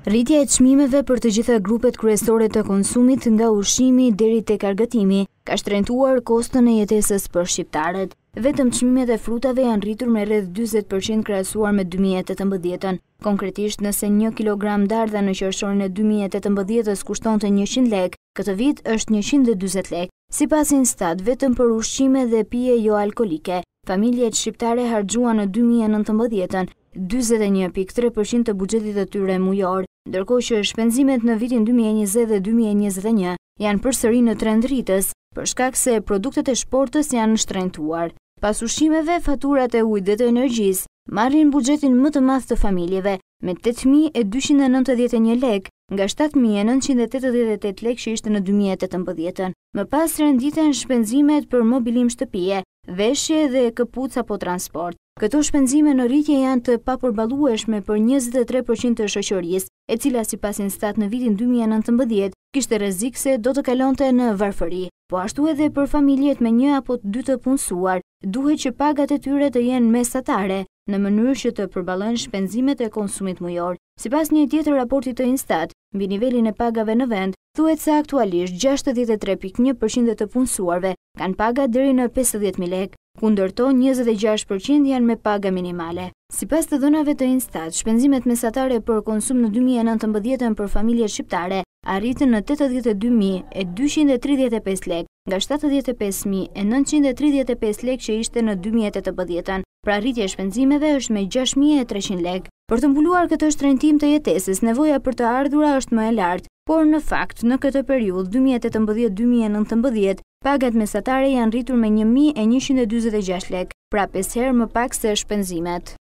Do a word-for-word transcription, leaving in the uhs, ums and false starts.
Rritja e çmimeve për të gjitha grupet kryesore të konsumit, nga ushqimi deri tek argëtimi, ka shtrenjtuar kostën e jetesës për shqiptarët. Vetëm çmimet e frutave janë rritur me rreth dyzet përqind krahasuar me dy mijë e tetëmbëdhjetën. Konkretisht, nëse një kilogram dardha në qershorin e dy mijë e tetëmbëdhjetës kushtonte njëqind lekë, këtë vit është njëqind e dyzet lekë. Sipas Instat, vetëm për ushqime dhe pije jo alkolike, familjet shqiptare harxhuan në dy mijë e nëntëmbëdhjetën dyzet e një pikë tre përqind të buxhetit të tyre mujor, ndërkohë që shpenzimet në vitin dy mijë e njëzet dhe dy mijë e njëzet e një janë përsëri në trend rritës, për shkak se produktet e shportës janë shtrenjtuar. Pas ushqimeve, faturat e ujit dhe të energjisë marrin buxhetin më të madh të familjeve me tetë mijë e dyqind e nëntëdhjetë e një lekë nga shtatë mijë e nëntëqind e tetëdhjetë e tetë lekë që ishte në dy mijë e tetëmbëdhjetën. Më pas renditen shpenzimet për mobilim shtëpie, veshje dhe këpuc apo transport. Këto shpenzime në rritje janë të papërballueshme për njëzet e tre përqind të shoqërisë, e cila sipas Instat në vitin dy mijë e nëntëmbëdhjetë kishte rrezik se do të kalonte në varfëri. Po ashtu edhe për familjet me një apo dy të punësuar, duhet që pagat e tyre të jenë mesatare, në mënyrë që të përballojnë shpenzimet e konsumit mujor. Sipas një tjetër raporti të Instat, mbi nivelin e pagave në vend, thuhet se aktualisht gjashtëdhjetë e tre pikë një përqind të punësuarve kanë paga deri në pesëdhjetë mijë lekë, kundërto njëzet e gjashtë përqind janë me paga minimale. Sipas të dhënave të Instat, shpenzimet mesatare për konsum në dy mijë e nëntëmbëdhjetën për familjet shqiptare arritën në tetëdhjetë e dy mijë e dyqind e tridhjetë e pesë lekë, nga shtatëdhjetë e pesë mijë e nëntëqind e tridhjetë e pesë lekë që ishte në dy mijë e tetëmbëdhjetën. Pra rritja e shpenzimeve është me gjashtë mijë e treqind lekë. Për të mbuluar këtë shtrenjtim të jetesës, nevoja për të ardhura është më e lartë, por në fakt në këtë periudhë dy mijë e tetëmbëdhjetë dy mijë e nëntëmbëdhjetë, pagat mesatare janë rritur me një mijë e njëqind e dyzet e gjashtë lekë, pra pesë herë më pak se shpenzimet.